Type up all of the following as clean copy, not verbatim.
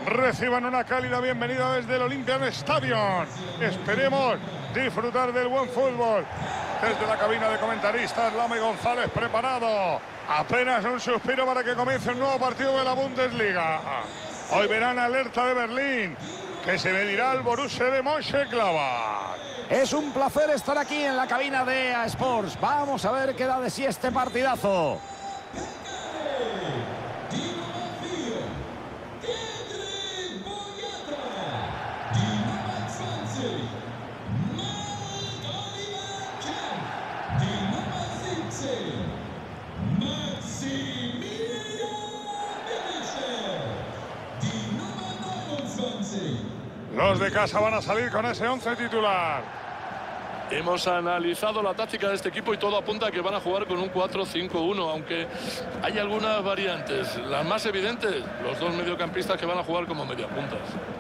reciban una cálida bienvenida desde el Olympian Stadium. Esperemos disfrutar del buen fútbol. Desde la cabina de comentaristas, Lama y González preparado. Apenas un suspiro para que comience un nuevo partido de la Bundesliga. Hoy verán Alerta de Berlín, que se medirá al Borussia de Mönchengladbach. Es un placer estar aquí en la cabina de EA Sports. Vamos a ver qué da de sí este partidazo. Los de casa van a salir con ese 11 titular. Hemos analizado la táctica de este equipo y todo apunta a que van a jugar con un 4-5-1, aunque hay algunas variantes. Las más evidentes, los dos mediocampistas que van a jugar como mediapuntas.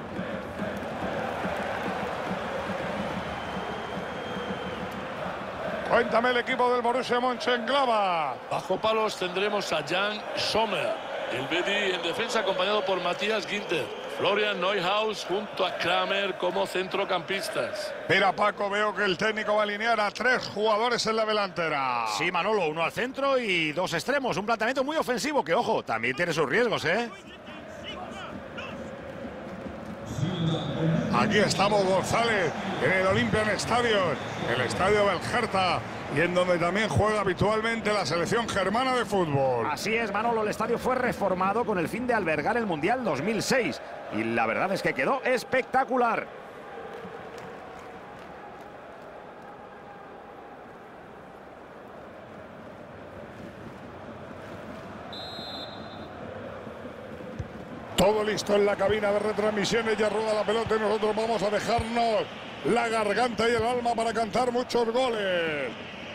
Cuéntame el equipo del Borussia Mönchengladbach. Bajo palos tendremos a Jan Sommer, el Bedi en defensa, acompañado por Matthias Ginter. Florian Neuhaus junto a Kramer como centrocampistas. Mira, Paco, veo que el técnico va a alinear a 3 jugadores en la delantera. Sí, Manolo, uno al centro y 2 extremos. Un planteamiento muy ofensivo que, ojo, también tiene sus riesgos, ¿eh? Aquí estamos, González, en el Olympian Stadium, el estadio del Hertha, y en donde también juega habitualmente la selección germana de fútbol. Así es, Manolo, el estadio fue reformado con el fin de albergar el Mundial 2006. Y la verdad es que quedó espectacular. Todo listo en la cabina de retransmisiones, ya rueda la pelota y nosotros vamos a dejarnos la garganta y el alma para cantar muchos goles.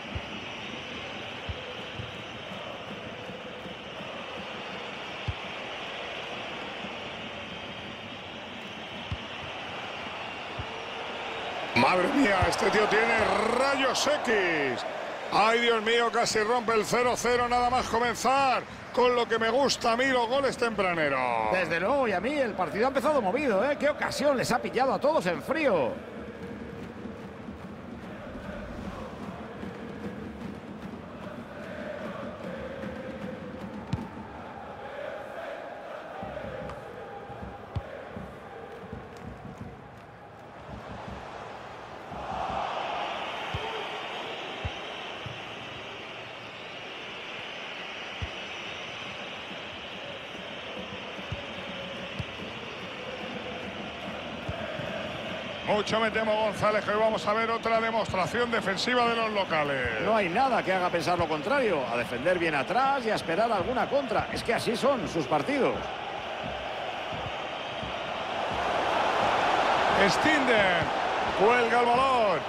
Madre mía, este tío tiene rayos X. Ay, Dios mío, casi rompe el 0-0 nada más comenzar. Con lo que me gusta a mí, los goles tempraneros. Desde luego, y a mí el partido ha empezado movido, ¿eh? Qué ocasión les ha pillado a todos en frío. Mucho me temo, González, que hoy vamos a ver otra demostración defensiva de los locales. No hay nada que haga pensar lo contrario. A defender bien atrás y a esperar alguna contra. Es que así son sus partidos. Stinder cuelga el balón.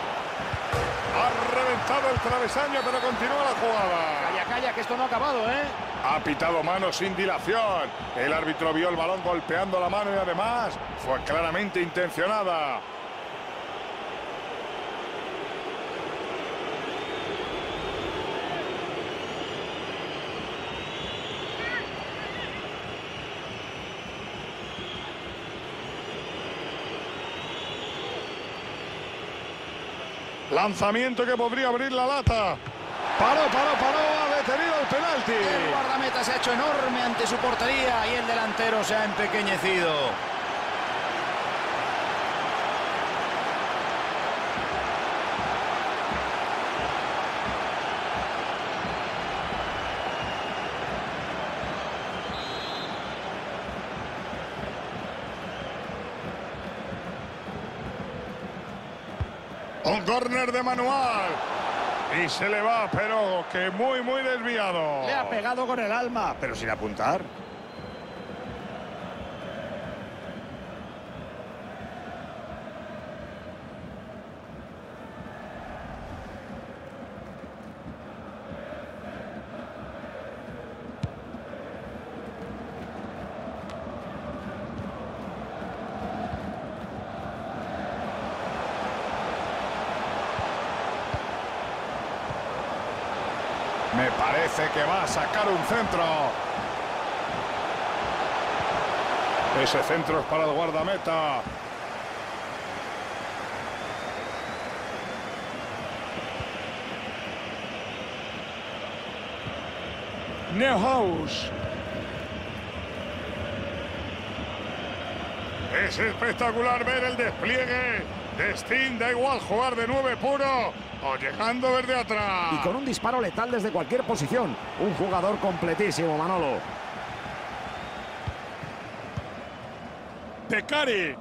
Ha reventado el travesaño, pero continúa la jugada. Calla, calla, que esto no ha acabado, ¿eh? Ha pitado mano sin dilación. El árbitro vio el balón golpeando la mano y además fue claramente intencionada. Lanzamiento que podría abrir la lata. Paró, ha detenido el penalti. El guardameta se ha hecho enorme ante su portería y el delantero se ha empequeñecido. Un córner de Manual. Y se le va, pero que muy desviado. Le ha pegado con el alma, pero sin apuntar. Me parece que va a sacar un centro. Ese centro es para el guardameta. Neuhaus. Es espectacular ver el despliegue de Steen. Da igual jugar de 9 puro o llegando desde atrás. Y con un disparo letal desde cualquier posición. Un jugador completísimo, Manolo. De Cari.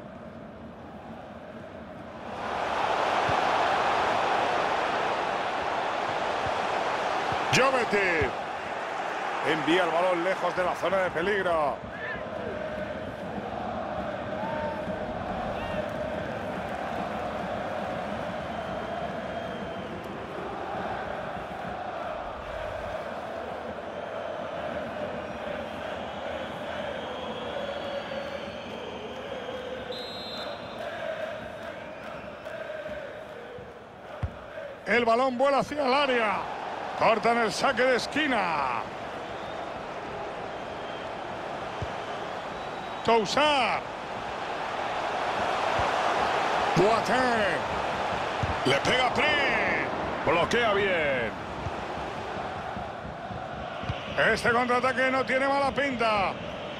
Jovetic. Envía el balón lejos de la zona de peligro. El balón vuela hacia el área. Cortan el saque de esquina. Toussaint. Boateng. Le pega Pris. Bloquea bien. Este contraataque no tiene mala pinta.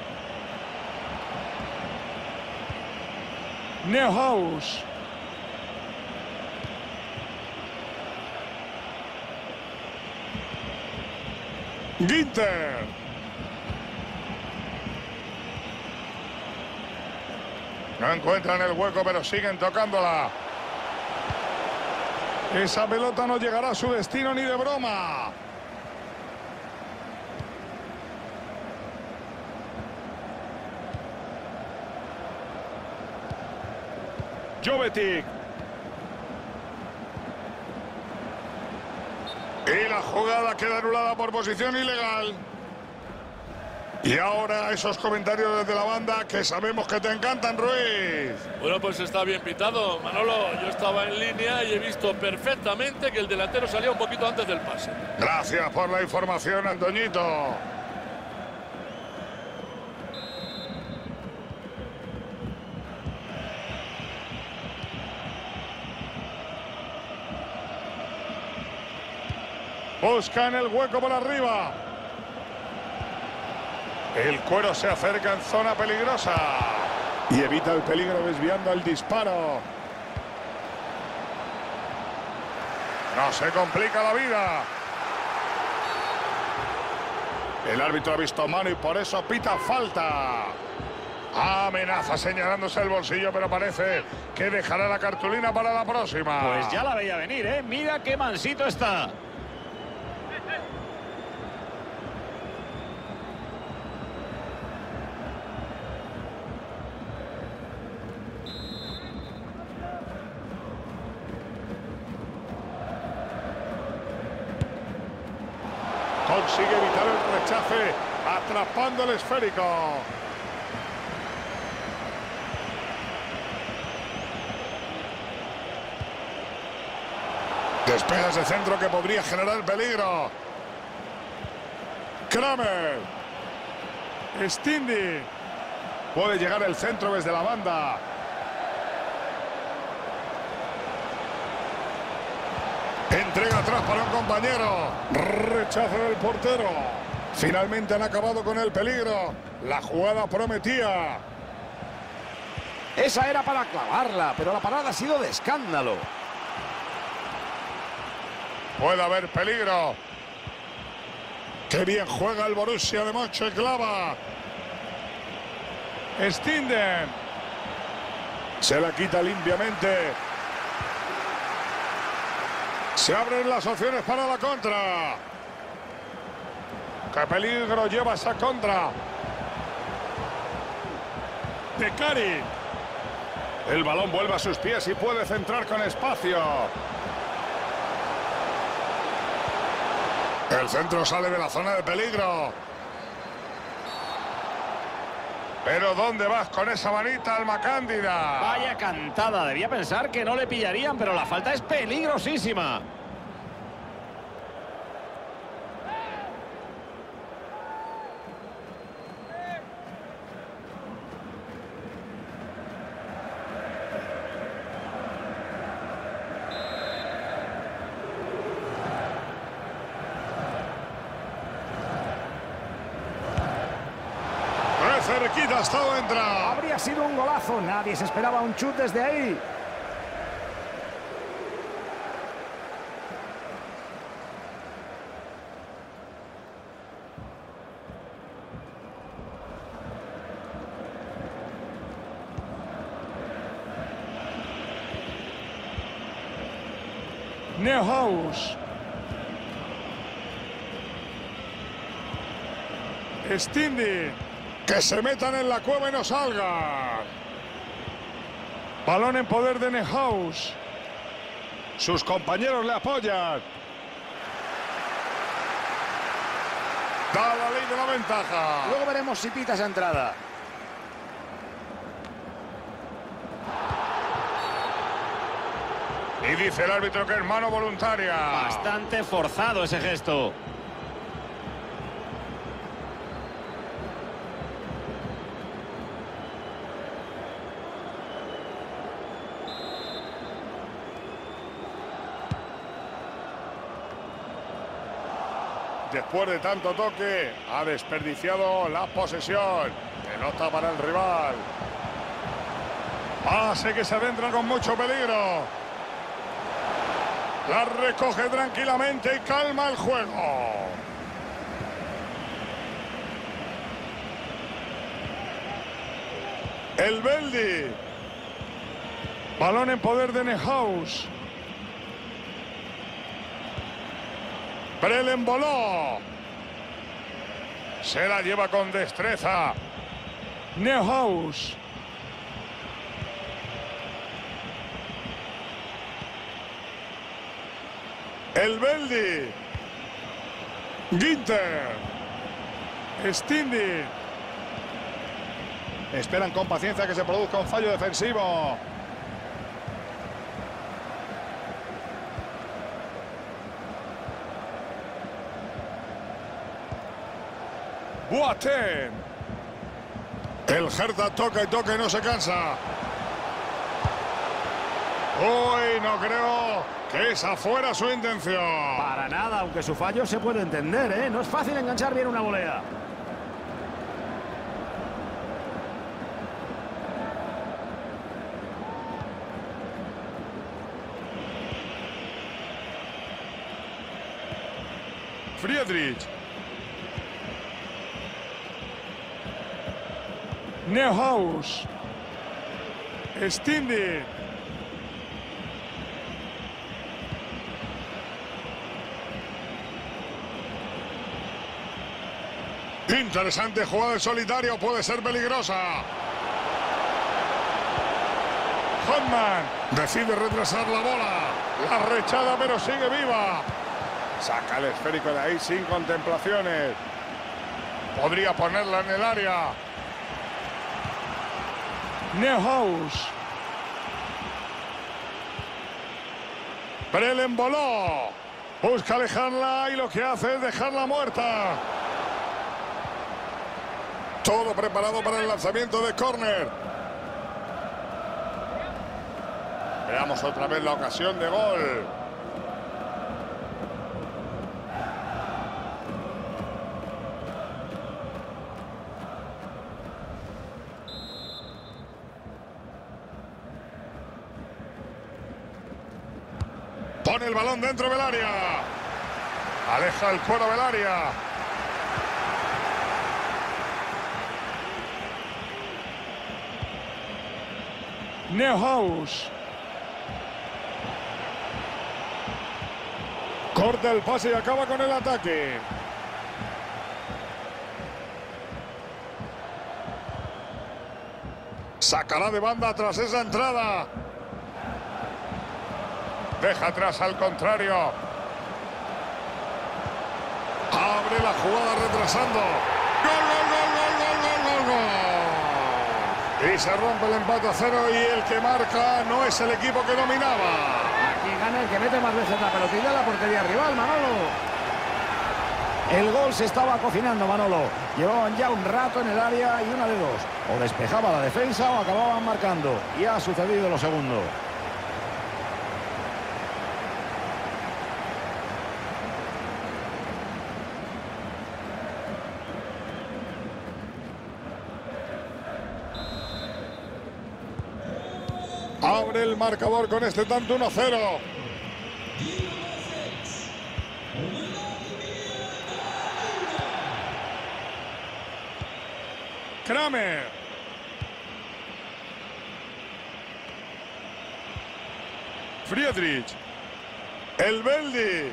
Neuhaus. Ginter. No encuentran el hueco, pero siguen tocándola. Esa pelota no llegará a su destino ni de broma. Jovetic. Y la jugada queda anulada por posición ilegal. Y ahora esos comentarios desde la banda que sabemos que te encantan, Ruiz. Bueno, pues está bien pitado, Manolo. Yo estaba en línea y he visto perfectamente que el delantero salía un poquito antes del pase. Gracias por la información, Antoñito. Buscan el hueco por arriba. El Cuero se acerca en zona peligrosa. Y evita el peligro desviando el disparo. No se complica la vida. El árbitro ha visto mano y por eso pita falta. Amenaza señalándose el bolsillo, pero parece que dejará la cartulina para la próxima. Pues ya la veía venir, ¿eh? Mira qué mansito está. Consigue evitar el rechace, atrapando el esférico. Despega ese centro que podría generar peligro. Kramer. Stindl. Puede llegar el centro desde la banda. Entrega atrás para un compañero. Rechazo del portero. Finalmente han acabado con el peligro. La jugada prometía. Esa era para clavarla, pero la parada ha sido de escándalo. Puede haber peligro. Qué bien juega el Borussia de Mönchengladbach. Stindl. Se la quita limpiamente. Se abren las opciones para la contra. ¡Qué peligro lleva esa contra! De Cari. El balón vuelve a sus pies y puede centrar con espacio. El centro sale de la zona de peligro. Pero ¿dónde vas con esa manita, Alma Cándida? Vaya cantada, debía pensar que no le pillarían, pero la falta es peligrosísima. cerquita ha estado entra. Habría sido un golazo. Nadie se esperaba un chut desde ahí. Neuhaus. Stindl. Que se metan en la cueva y no salgan. Balón en poder de Neuhaus. Sus compañeros le apoyan. Da la ley de la ventaja. Luego veremos si pita esa entrada. Y dice el árbitro que es mano voluntaria. Bastante forzado ese gesto. Después de tanto toque, ha desperdiciado la posesión. Pelota para el rival. Pase que se adentra con mucho peligro. La recoge tranquilamente y calma el juego. El Beldi. Balón en poder de Neuhaus. Brelen voló. Se la lleva con destreza. Neuhaus. El Beldi. Ginter. Stindl. Esperan con paciencia que se produzca un fallo defensivo. Boateng. El Hertha toca y toca y no se cansa. Uy, no creo que esa fuera su intención. Para nada, aunque su fallo se puede entender, ¿eh? No es fácil enganchar bien una volea. Friedrich. Neuhaus. Stindl. Interesante jugada en solitario, puede ser peligrosa. Hodman decide retrasar la bola. La rechada pero sigue viva. Saca el esférico de ahí sin contemplaciones. Podría ponerla en el área. Neuhaus. Brelen voló. Busca alejarla y lo que hace es dejarla muerta. Todo preparado para el lanzamiento de córner. Veamos otra vez la ocasión de gol. Pone el balón dentro del área. Aleja el cuero del área. Neuhaus. Corta el pase y acaba con el ataque. Sacará de banda tras esa entrada. Deja atrás al contrario. Abre la jugada retrasando. ¡Gol, gol, gol, gol, gol, gol, gol, gol! Y se rompe el empate a 0 y el que marca no es el equipo que dominaba. Aquí gana el que mete más veces la pelotilla a la portería rival, Manolo. El gol se estaba cocinando, Manolo. Llevaban ya un rato en el área y una de dos. O despejaba la defensa o acababan marcando. Y ha sucedido lo segundo. Abre el marcador con este tanto 1-0. Kramer. Friedrich. El Beldi.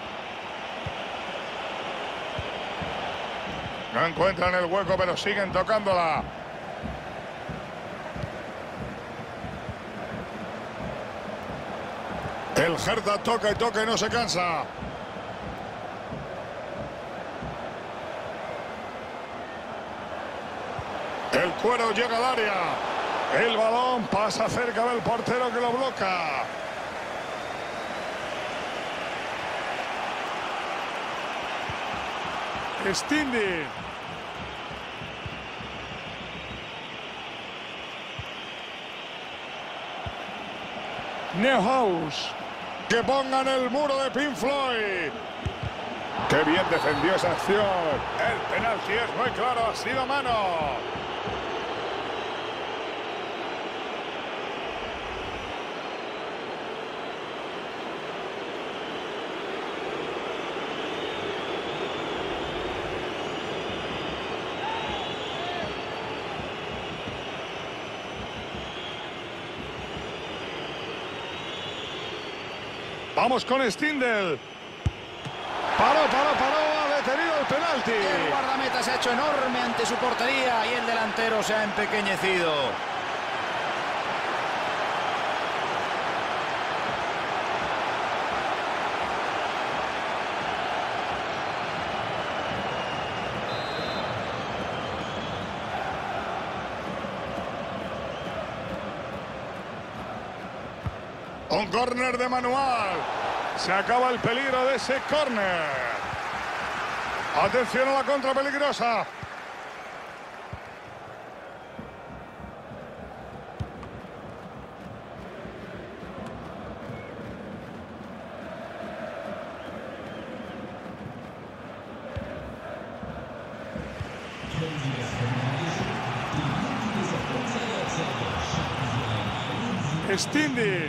No encuentran el hueco, pero siguen tocándola. El Hertha toca y toca y no se cansa. El Cuero llega al área. El balón pasa cerca del portero que lo bloquea. Stindl. Neuhaus. Que pongan el muro de Pink Floyd. Qué bien defendió esa acción. El penalti es muy claro, ha sido mano. Vamos con Stindl. Paró, ha detenido el penalti. El guardameta se ha hecho enorme ante su portería y el delantero se ha empequeñecido. Un córner de manual. Se acaba el peligro de ese córner. Atención a la contra peligrosa. Stindl.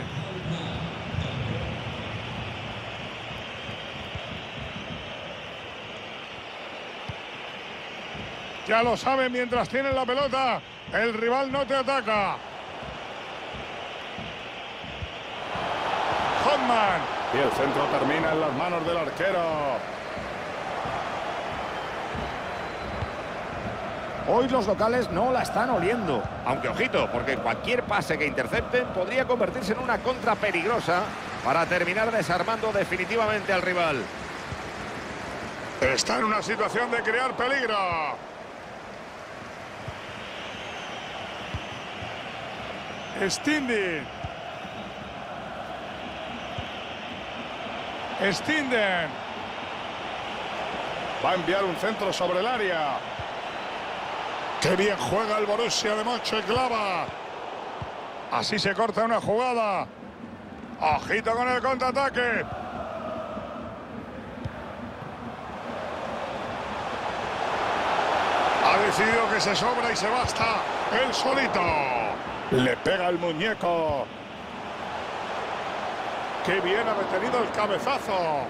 Ya lo saben, mientras tienen la pelota, el rival no te ataca. Hoffman. Y el centro termina en las manos del arquero. Hoy los locales no la están oliendo. Aunque ojito, porque cualquier pase que intercepten podría convertirse en una contra peligrosa para terminar desarmando definitivamente al rival. Está en una situación de crear peligro. Stindl. Va a enviar un centro sobre el área. ¡Qué bien juega el Borussia de Mönchengladbach! Así se corta una jugada. Ojito con el contraataque. Ha decidido que se sobra y se basta él solito. Le pega el muñeco. ¡Qué bien ha detenido el cabezazo!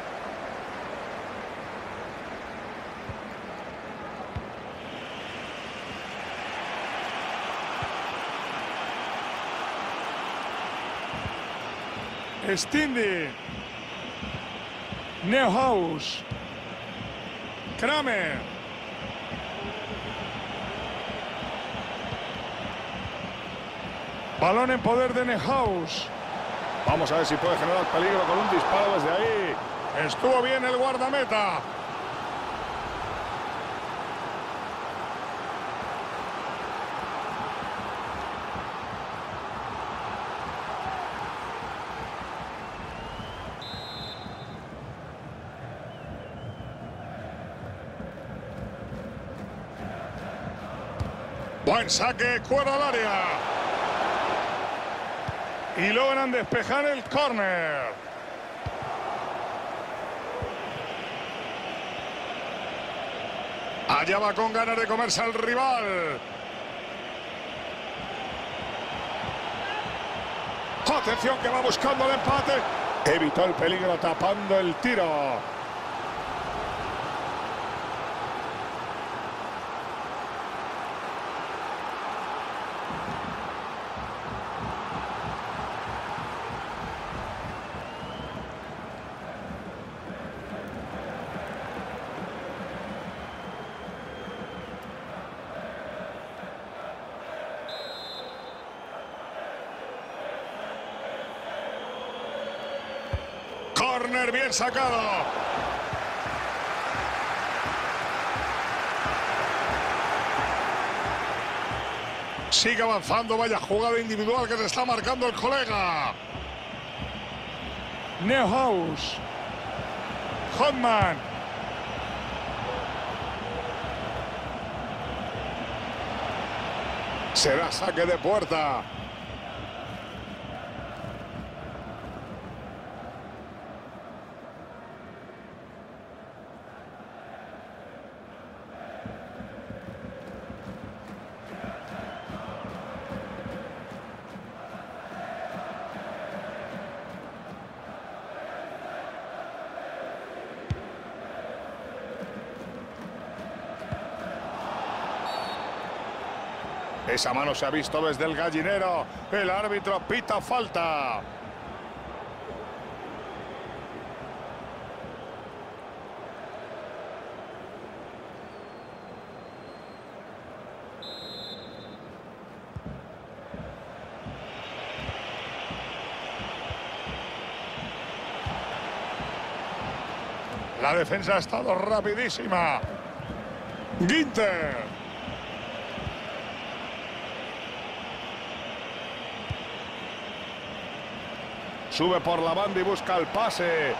Stindl. Neuhaus. Kramer. Balón en poder de Neuhaus. Vamos a ver si puede generar peligro con un disparo desde ahí. Estuvo bien el guardameta. Buen saque, Cuero al área. Y logran despejar el córner. Allá va con ganas de comerse al rival. Atención que va buscando el empate. Evitó el peligro tapando el tiro. Córner bien sacado. Sigue avanzando, vaya jugada individual que se está marcando el colega. Neuhaus. Hodman. Será saque de puerta. Esa mano se ha visto desde el gallinero. El árbitro pita falta. La defensa ha estado rapidísima. Ginter. Sube por la banda y busca el pase.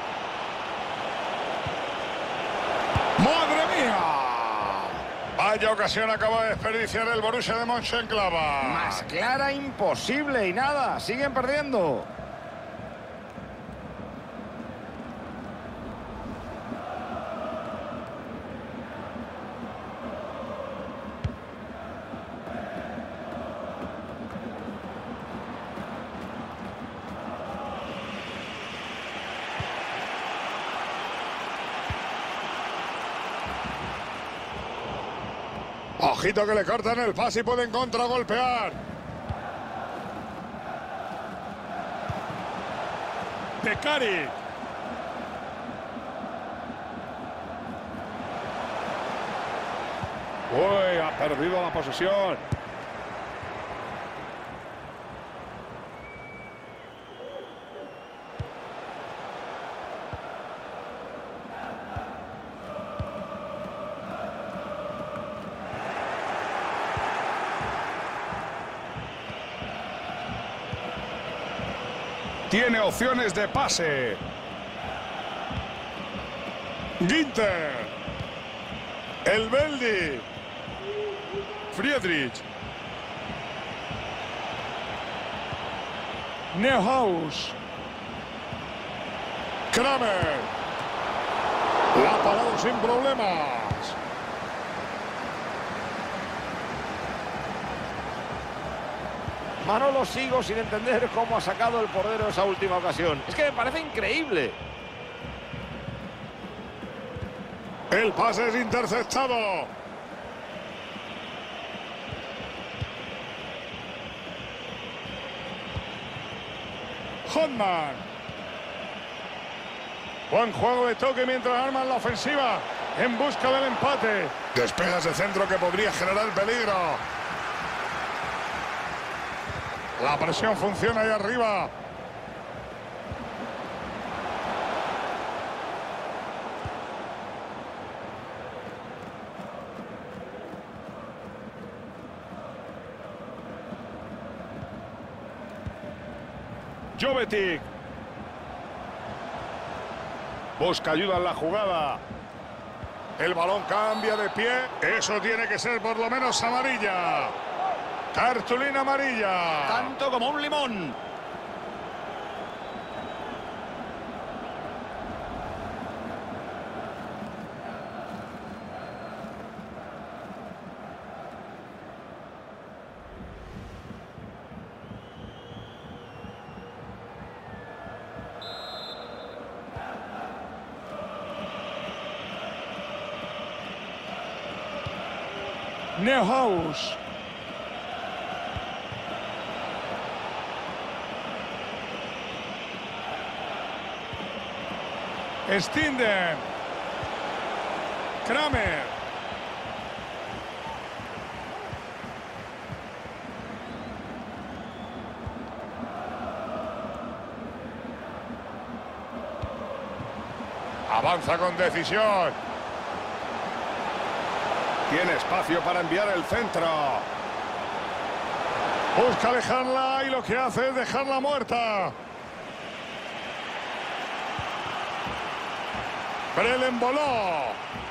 ¡Madre mía! Vaya ocasión acaba de desperdiciar el Borussia de Mönchengladbach. Más clara imposible y nada, siguen perdiendo. Ojito que le cortan el pase y pueden contragolpear. Tecari. Uy, ha perdido la posesión. Tiene opciones de pase. Ginter. El Beldi. Friedrich. Neuhaus. Kramer. La ha parado sin problemas. Manolo, sigo sin entender cómo ha sacado el portero esa última ocasión. Es que me parece increíble. El pase es interceptado. Hodman. Buen juego de toque mientras arman la ofensiva en busca del empate. Despejas de centro que podría generar peligro. La presión funciona ahí arriba. Jovetic. Busca ayuda en la jugada. El balón cambia de pie. Eso tiene que ser por lo menos amarilla. Cartulina amarilla. Tanto como un limón. Neuhaus. Stinden. Kramer. Avanza con decisión. Tiene espacio para enviar el centro. Busca alejarla y lo que hace es dejarla muerta. Brelen voló.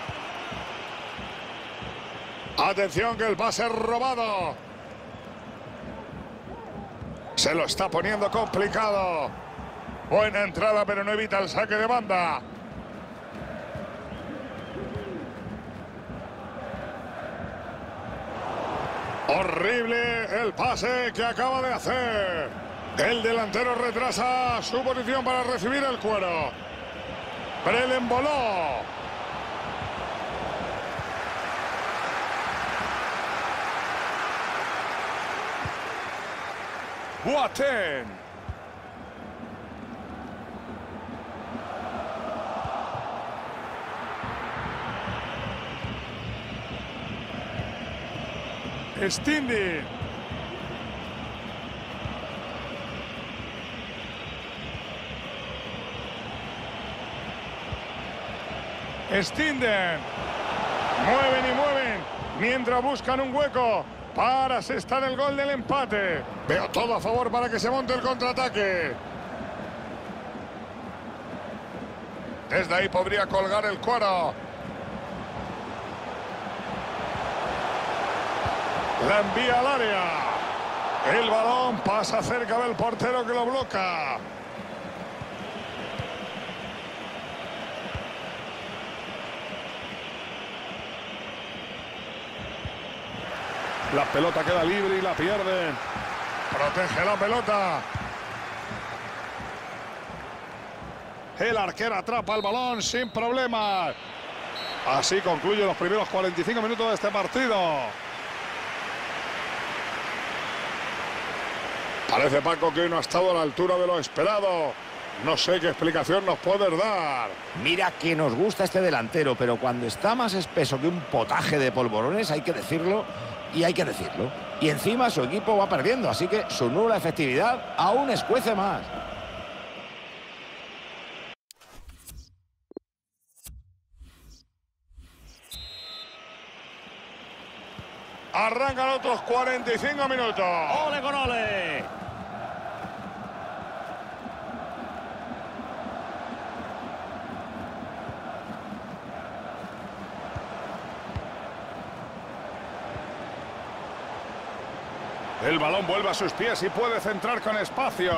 Atención que el pase es robado. Se lo está poniendo complicado. Buena entrada, pero no evita el saque de banda. Horrible el pase que acaba de hacer. El delantero retrasa su posición para recibir el cuero. Brelen voló. Boateng. Stindl. Stinden. Mueven y mueven mientras buscan un hueco para asestar el gol del empate. Veo todo a favor para que se monte el contraataque. Desde ahí podría colgar el cuero. La envía al área. El balón pasa cerca del portero que lo bloquea. La pelota queda libre y la pierden. Protege la pelota. El arquero atrapa el balón sin problemas. Así concluyen los primeros 45 minutos de este partido. Parece, Paco, que hoy no ha estado a la altura de lo esperado. No sé qué explicación nos puedes dar. Mira que nos gusta este delantero, pero cuando está más espeso que un potaje de polvorones, hay que decirlo y hay que decirlo. Y encima su equipo va perdiendo, así que su nula efectividad aún escuece más. Arrancan otros 45 minutos. ¡Ole con ole! El balón vuelve a sus pies y puede centrar con espacio.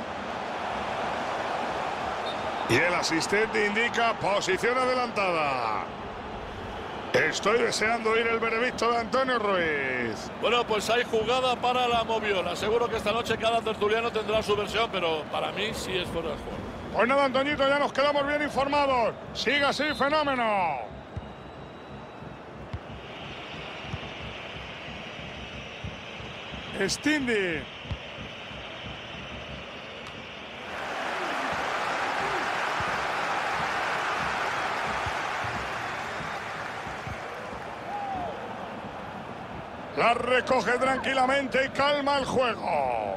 Y el asistente indica posición adelantada. Estoy deseando oír el veredicto de Antonio Ruiz. Bueno, pues hay jugada para la Moviola. Seguro que esta noche cada tertuliano tendrá su versión, pero para mí sí es fuera de juego. Pues nada, Antoñito, ya nos quedamos bien informados. Siga así, fenómeno. Stindl. La recoge tranquilamente y calma el juego.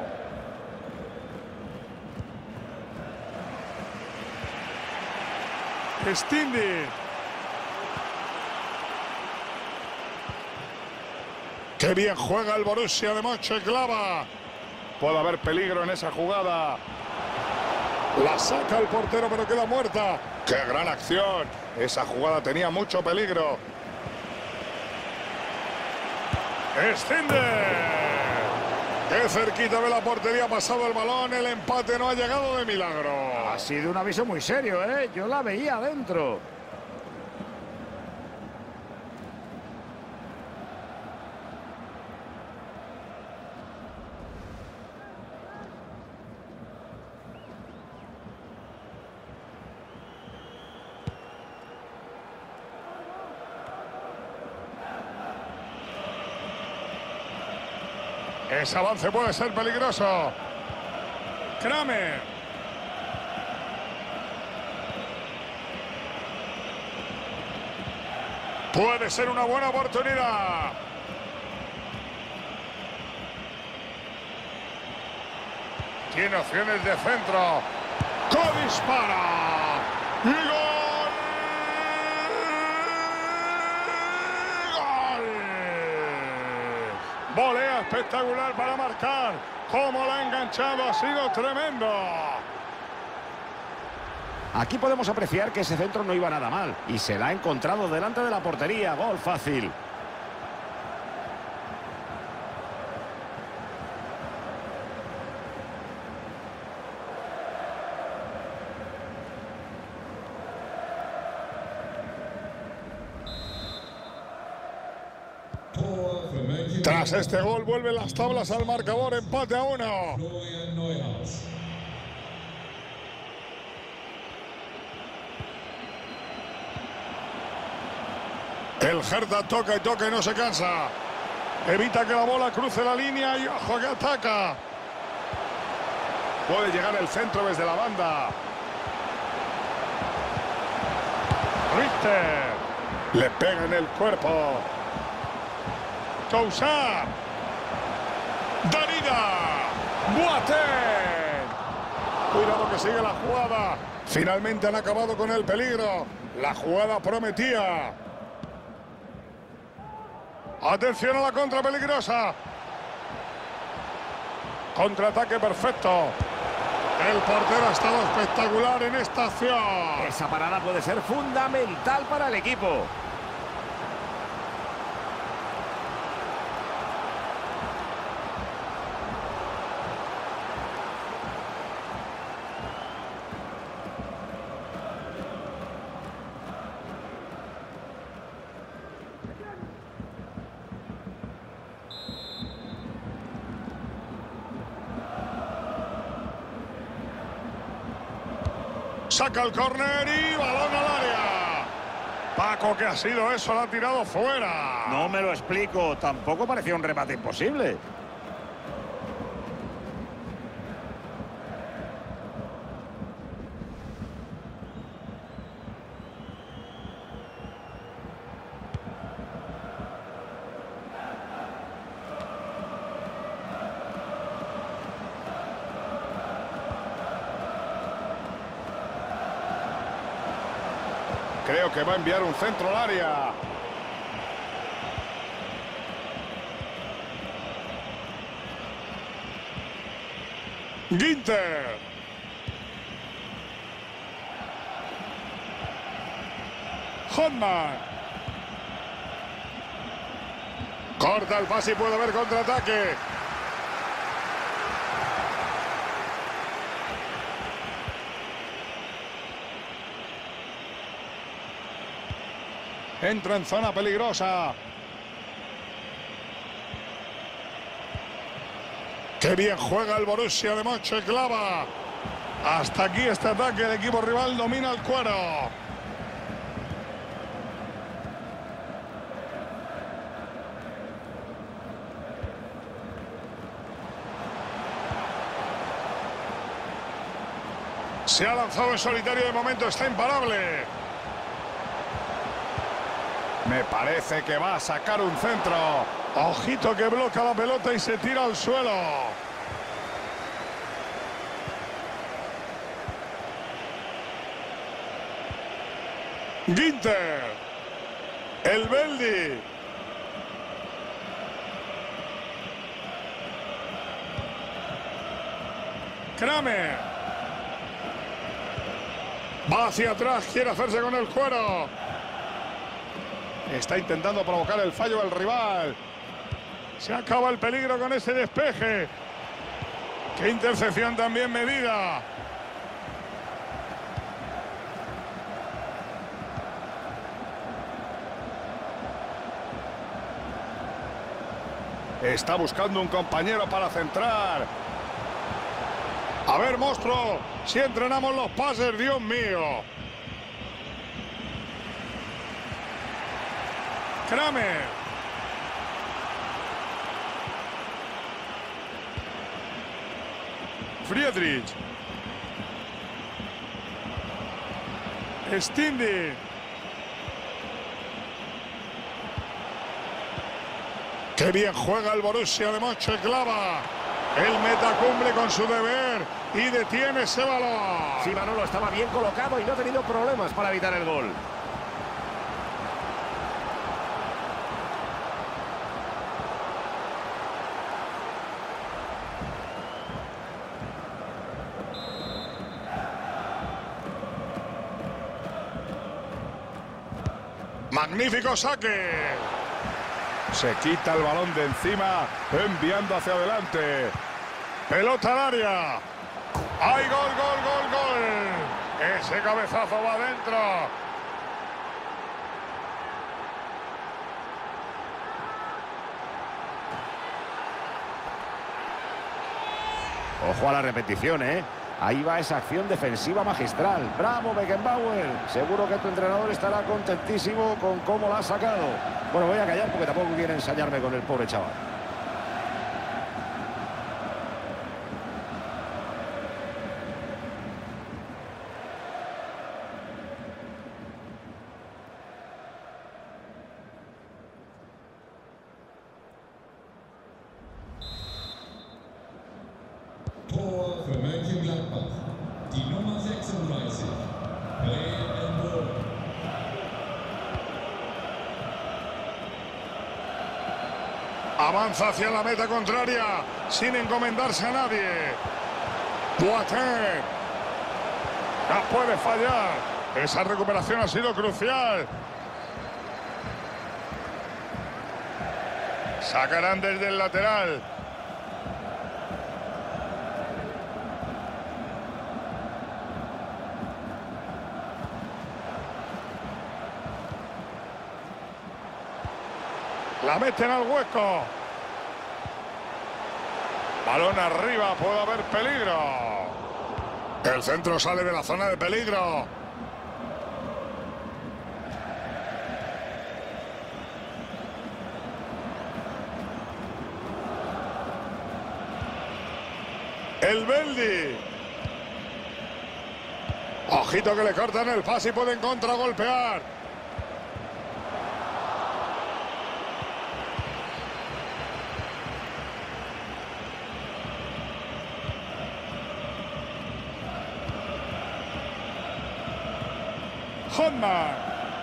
Stindl. Qué bien juega el Borussia de Mönchengladbach. Puede haber peligro en esa jugada. La saca el portero, pero queda muerta. ¡Qué gran acción! Esa jugada tenía mucho peligro. Stindl. ¡Qué cerquita de la portería ha pasado el balón! El empate no ha llegado de milagro. Ha sido un aviso muy serio, ¿eh? Yo la veía adentro. Ese avance puede ser peligroso. Kramer. Puede ser una buena oportunidad. Tiene opciones de centro. ¡Que dispara! ¡Y gol! ¡Gol! Volea espectacular para marcar. Cómo la ha enganchado, ha sido tremendo. Aquí podemos apreciar que ese centro no iba nada mal. Y se la ha encontrado delante de la portería. Gol fácil. Tras este gol vuelven las tablas al marcador, empate a 1. El Hertha toca y toca y no se cansa. Evita que la bola cruce la línea y ojo que ataca. Puede llegar el centro desde la banda. Richter. Le pega en el cuerpo. Toussaint. Darida. Boateng. Cuidado que sigue la jugada. Finalmente han acabado con el peligro. La jugada prometía. Atención a la contra peligrosa. Contraataque perfecto. El portero ha estado espectacular en esta acción. Esa parada puede ser fundamental para el equipo. Saca el córner y balón al área. Paco, ¿qué ha sido eso? La ha tirado fuera. No me lo explico. Tampoco parecía un remate imposible. Creo que va a enviar un centro al área. Ginter. Hodman. Corta el pase y puede haber contraataque. Entra en zona peligrosa. ¡Qué bien juega el Borussia de Mönchengladbach! Hasta aquí este ataque. El equipo rival domina el cuero. Se ha lanzado en solitario, de momento está imparable. Me parece que va a sacar un centro. Ojito que bloca la pelota y se tira al suelo. Ginter. El Beldi. Kramer. Va hacia atrás, quiere hacerse con el cuero. Está intentando provocar el fallo del rival. Se acaba el peligro con ese despeje. ¡Qué intercepción también medida! Está buscando un compañero para centrar. A ver, monstruo, si entrenamos los pases, Dios mío. Kramer. Friedrich. Stindl. Qué bien juega el Borussia de Mönchengladbach. El meta cumple con su deber y detiene ese balón. Sí, Manolo estaba bien colocado y no ha tenido problemas para evitar el gol. Magnífico saque. Se quita el balón de encima, enviando hacia adelante. Pelota al área. ¡Ay, gol, gol, gol, gol! Ese cabezazo va adentro. Ojo a la repetición, ¿eh? Ahí va esa acción defensiva magistral. ¡Bravo, Beckenbauer! Seguro que tu entrenador estará contentísimo con cómo la ha sacado. Bueno, voy a callar porque tampoco quiero ensañarme con el pobre chaval. Tor für Mönchengladbach. Die Nummer 36. Bredenburg. Avanza hacia la meta contraria, sin encomendarse a nadie. Boateng. No puede fallar. Esa recuperación ha sido crucial. Sacarán desde el lateral. La meten al hueco. Balón arriba, puede haber peligro. El centro sale de la zona de peligro. El Beldi. Ojito que le cortan el pase y pueden contragolpear. Hodman.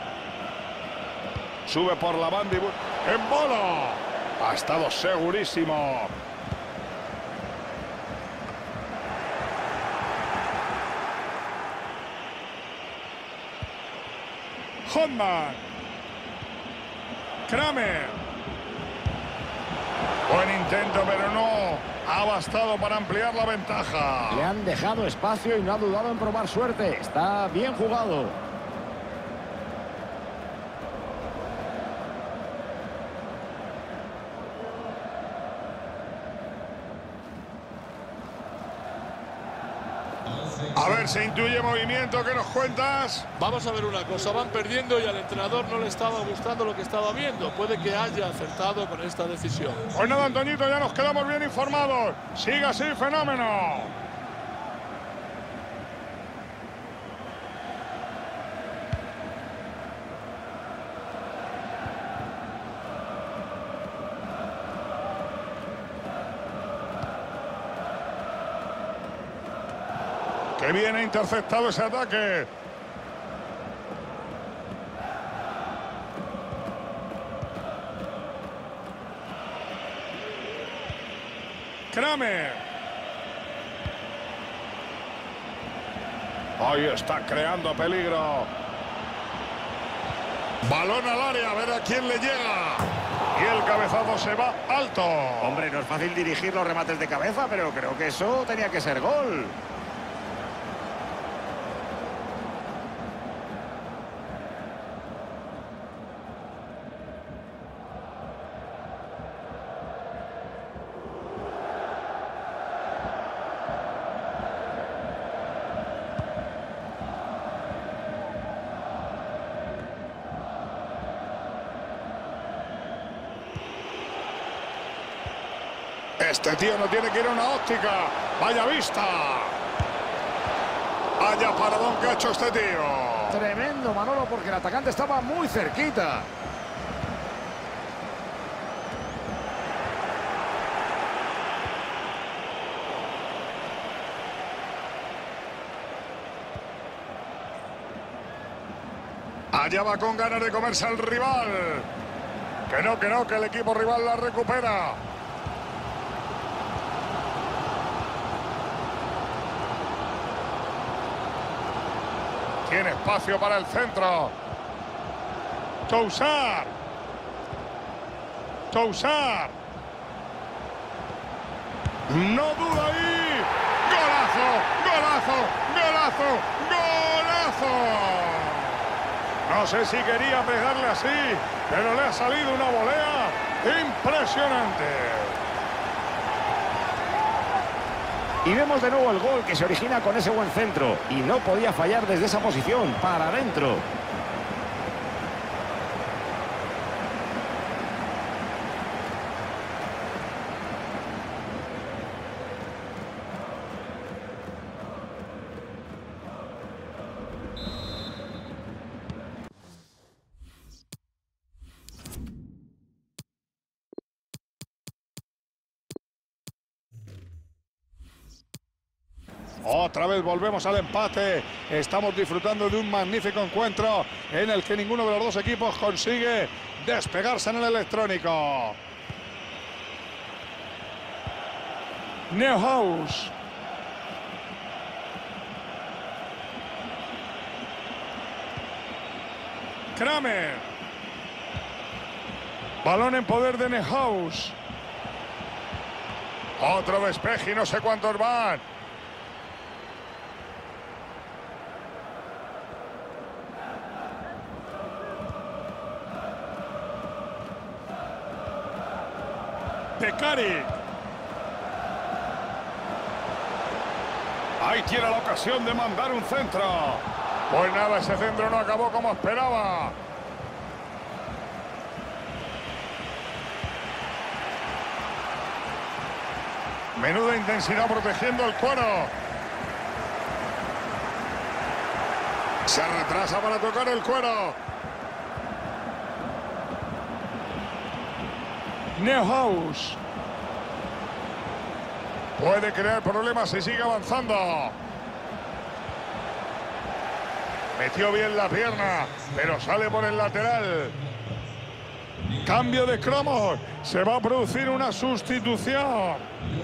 Sube por la banda y en bola. Ha estado segurísimo. Hodman. Kramer. Buen intento, pero no ha bastado para ampliar la ventaja. Le han dejado espacio y no ha dudado en probar suerte. Está bien jugado. A ver, se intuye movimiento. ¿Qué nos cuentas? Vamos a ver una cosa, van perdiendo y al entrenador no le estaba gustando lo que estaba viendo. Puede que haya acertado con esta decisión. Pues nada, Antoñito, ya nos quedamos bien informados. Siga así, fenómeno. Que viene interceptado ese ataque. Kramer. Ahí está creando peligro. Balón al área, a ver a quién le llega. Y el cabezazo se va alto. Hombre, no es fácil dirigir los remates de cabeza, pero creo que eso tenía que ser gol. Este tío no tiene que ir a una óptica. Vaya vista. Vaya paradón que ha hecho este tío. Tremendo, Manolo, porque el atacante estaba muy cerquita. Allá va con ganas de comerse al rival. Que no, que el equipo rival la recupera. Tiene espacio para el centro. Toussaint. Toussaint. No duda ahí. ¡Golazo! ¡Golazo! ¡Golazo! ¡Golazo! No sé si quería pegarle así, pero le ha salido una volea impresionante. Y vemos de nuevo el gol que se origina con ese buen centro. Y no podía fallar desde esa posición, para adentro. Otra vez volvemos al empate. Estamos disfrutando de un magnífico encuentro en el que ninguno de los dos equipos consigue despegarse en el electrónico. Neuhaus. Kramer. Balón en poder de Neuhaus. Otro despeje y no sé cuántos van. Tecari. Ahí tiene la ocasión de mandar un centro. Pues nada, ese centro no acabó como esperaba. Menuda intensidad protegiendo el cuero. Se retrasa para tocar el cuero. Neuhaus. Puede crear problemas si sigue avanzando. Metió bien la pierna, pero sale por el lateral. Cambio de cromos. Se va a producir una sustitución.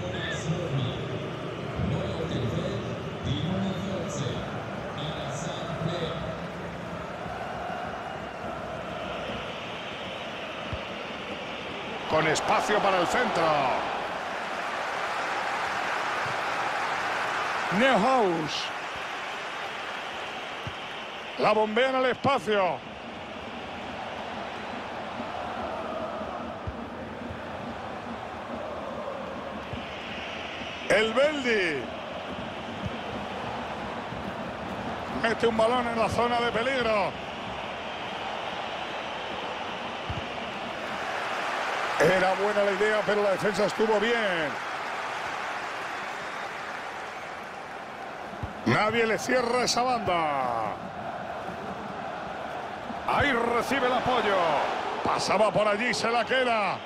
Con espacio para el centro. Neuhaus. La bombea en el espacio. El Beldi. Mete un balón en la zona de peligro. Era buena la idea, pero la defensa estuvo bien. Nadie le cierra esa banda. Ahí recibe el apoyo. Pasaba por allí, se la queda.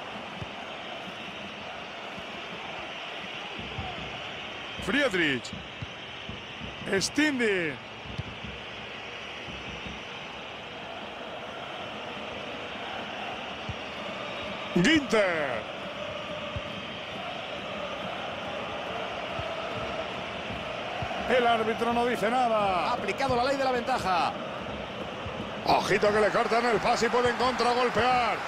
Friedrich. Stindl. Ginter. El árbitro no dice nada. Ha aplicado la ley de la ventaja. Ojito que le cortan el pase y pueden contragolpear.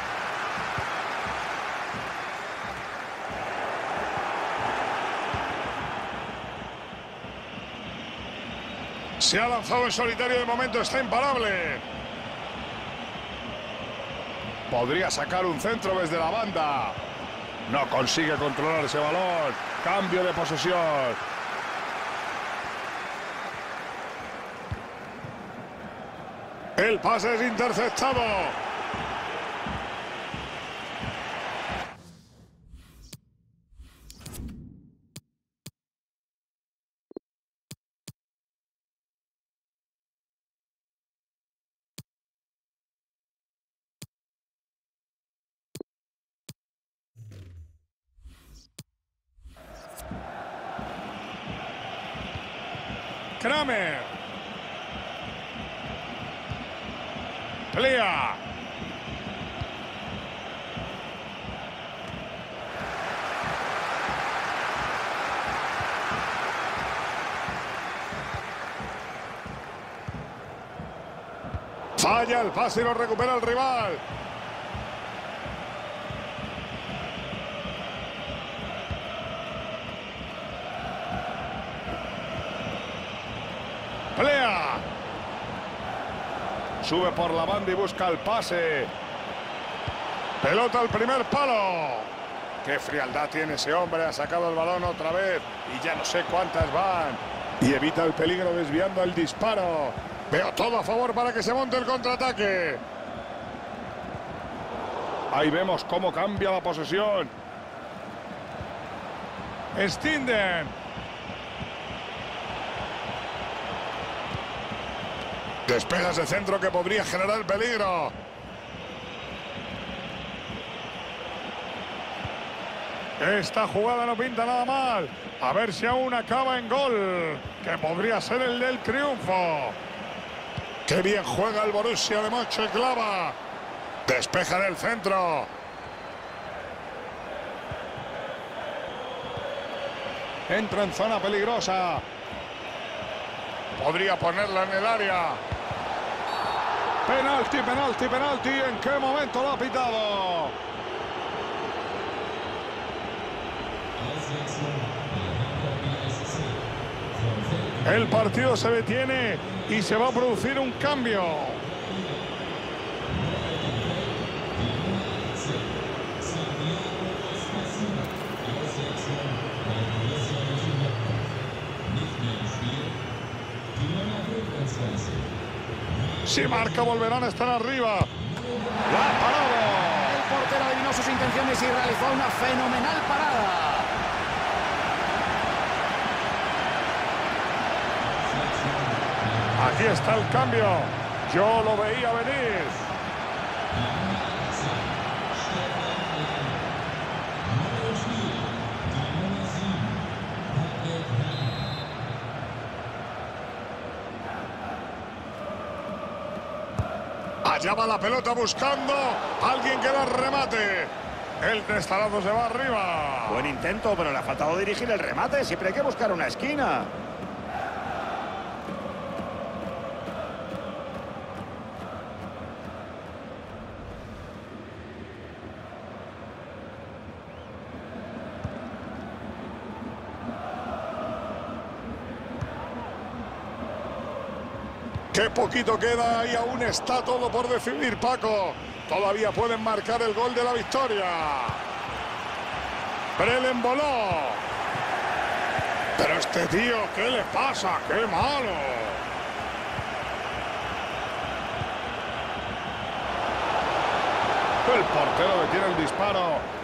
Se ha lanzado en solitario, de momento está imparable. Podría sacar un centro desde la banda. No consigue controlar ese balón. Cambio de posesión. El pase es interceptado. Kramer. Plea. Falla el pase y lo recupera el rival. Plea. Sube por la banda y busca el pase. Pelota al primer palo. Qué frialdad tiene ese hombre. Ha sacado el balón otra vez y ya no sé cuántas van. Y evita el peligro desviando el disparo. Veo todo a favor para que se monte el contraataque. Ahí vemos cómo cambia la posesión. Stinden. Despeja ese centro que podría generar peligro. Esta jugada no pinta nada mal. A ver si aún acaba en gol, que podría ser el del triunfo. Qué bien juega el Borussia de Mönchengladbach. Despeja en el centro. Entra en zona peligrosa. Podría ponerla en el área. Penalti, penalti, penalti. ¿En qué momento lo ha pitado? El partido se detiene y se va a producir un cambio. Si marca, volverán a estar arriba. ¡La ha parado! El portero adivinó sus intenciones y realizó una fenomenal parada. Aquí está el cambio. Yo lo veía venir. Allá va la pelota buscando a alguien que la remate. El testarazo se va arriba. Buen intento, pero le ha faltado dirigir el remate. Siempre hay que buscar una esquina. Qué poquito queda y aún está todo por decidir, Paco. Todavía pueden marcar el gol de la victoria. Brelen voló. Pero este tío, ¿qué le pasa? ¡Qué malo! El portero detiene el disparo.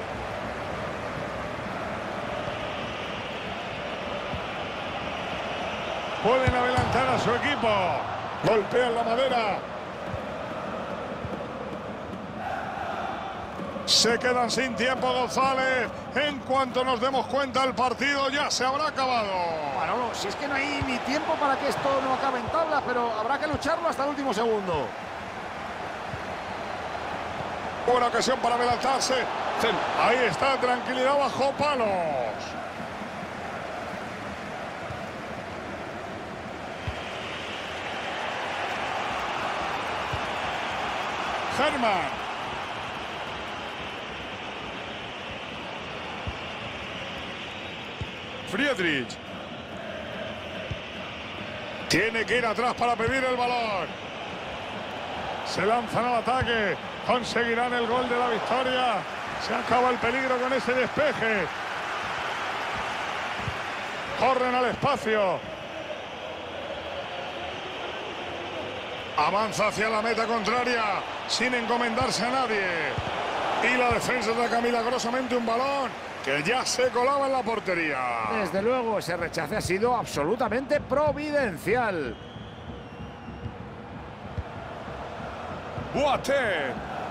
Pueden adelantar a su equipo. Golpean la madera. Se quedan sin tiempo, González. En cuanto nos demos cuenta, el partido ya se habrá acabado. Manolo, si es que no hay ni tiempo para que esto no acabe en tabla, pero habrá que lucharlo hasta el último segundo. Buena ocasión para adelantarse. Ahí está, tranquilidad bajo palos. Hermann. Friedrich. Tiene que ir atrás para pedir el balón. Se lanzan al ataque. Conseguirán el gol de la victoria. Se acaba el peligro con ese despeje. Corren al espacio. Avanza hacia la meta contraria sin encomendarse a nadie. Y la defensa saca milagrosamente un balón que ya se colaba en la portería. Desde luego, ese rechace ha sido absolutamente providencial. Boateng.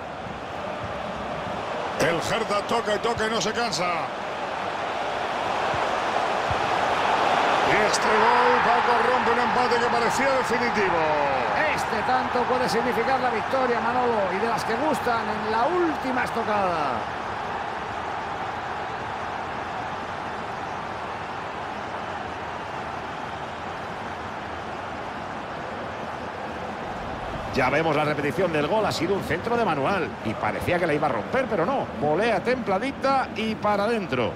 El Hertha toca y toca y no se cansa. Y este gol, Paco, rompe un empate que parecía definitivo. Este tanto puede significar la victoria, Manolo, y de las que gustan en la última estocada. Ya vemos la repetición del gol, ha sido un centro de manual y parecía que la iba a romper, pero no. Volea templadita y para adentro.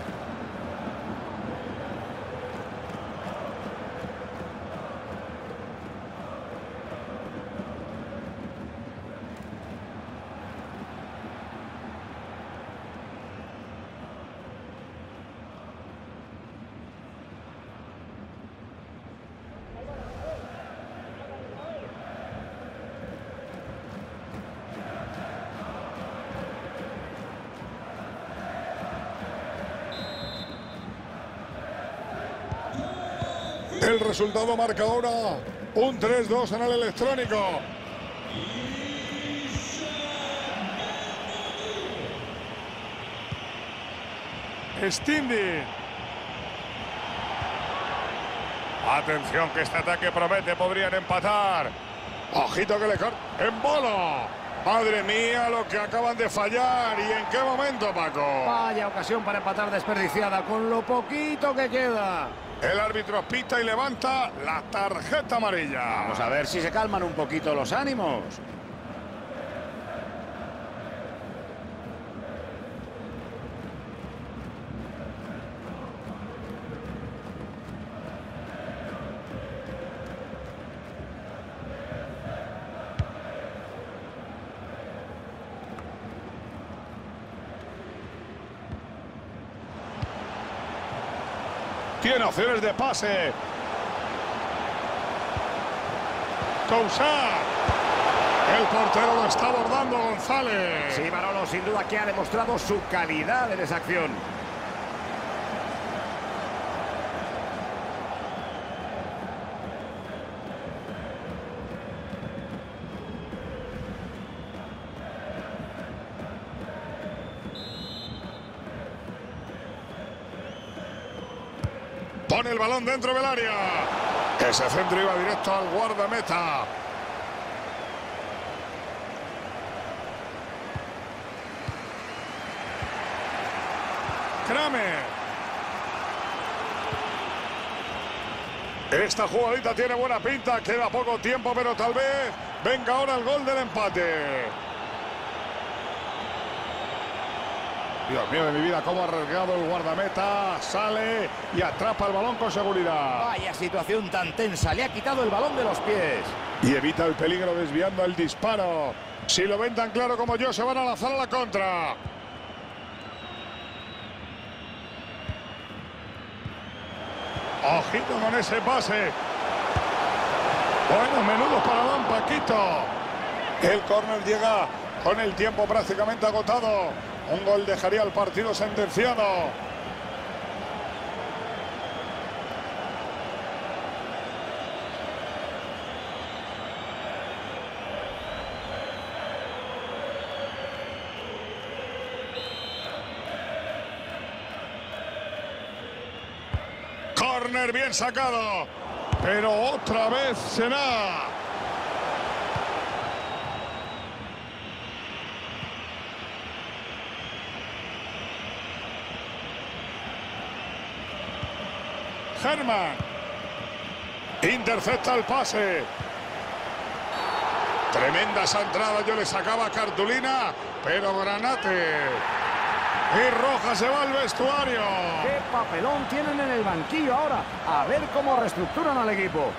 El resultado marca ahora un 3-2 en el electrónico. Stindl. Atención que este ataque promete, podrían empatar. Ojito que le corta. ¡En bola! Madre mía, lo que acaban de fallar. ¿Y en qué momento, Paco? Vaya ocasión para empatar desperdiciada con lo poquito que queda. El árbitro pita y levanta la tarjeta amarilla. Vamos a ver si se calman un poquito los ánimos. Tiene opciones de pase. Toussaint. El portero lo está abordando, González. Sí, Manolo, sin duda que ha demostrado su calidad en esa acción. Pone el balón dentro del área. Ese centro iba directo al guardameta. Kramer. Esta jugadita tiene buena pinta. Queda poco tiempo, pero tal vez venga ahora el gol del empate. Dios mío de mi vida, cómo ha arriesgado el guardameta. Sale y atrapa el balón con seguridad. Vaya situación tan tensa, le ha quitado el balón de los pies. Y evita el peligro desviando el disparo. Si lo ven tan claro como yo, se van a lanzar a la contra. Ojito con ese pase. Bueno, menudo paralón, Paquito. El córner llega con el tiempo prácticamente agotado. Un gol dejaría el partido sentenciado. Córner bien sacado, pero otra vez será. Herman. Intercepta el pase. Tremenda esa entrada, yo le sacaba cartulina, pero Granate. Y Roja se va al vestuario. ¡Qué papelón tienen en el banquillo ahora! A ver cómo reestructuran al equipo.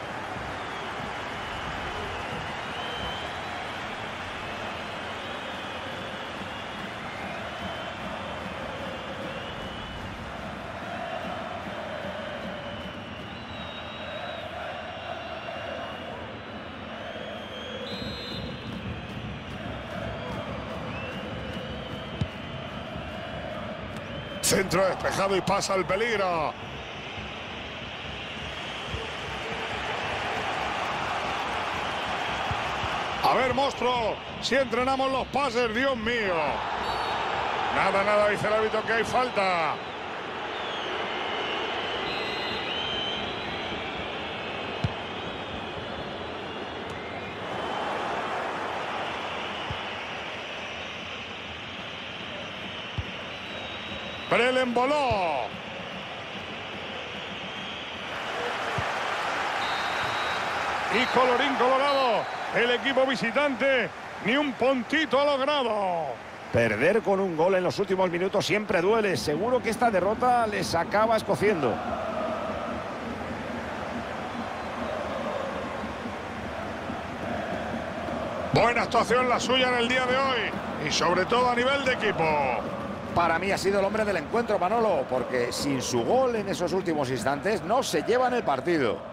Centro despejado y pasa el peligro. A ver, monstruo, si entrenamos los pases, Dios mío. Nada, nada, dice el árbitro que hay falta. Prelen voló. Y colorín colorado, el equipo visitante ni un puntito ha logrado. Perder con un gol en los últimos minutos siempre duele. Seguro que esta derrota les acaba escociendo. Buena actuación la suya en el día de hoy. Y sobre todo a nivel de equipo. Para mí ha sido el hombre del encuentro, Manolo, porque sin su gol en esos últimos instantes no se llevan el partido.